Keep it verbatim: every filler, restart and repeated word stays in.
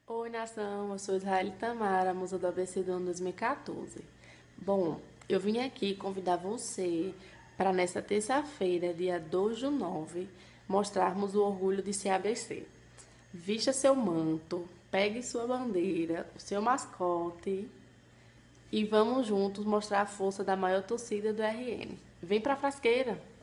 Oi, nação, eu sou Israel Tamara, musa do A B C do ano dois mil e quatorze. Bom, eu vim aqui convidar você para nesta terça-feira, dia dois do nove, mostrarmos o orgulho de ser A B C. Vista seu manto, pegue sua bandeira, o seu mascote e vamos juntos mostrar a força da maior torcida do R N. Vem pra frasqueira!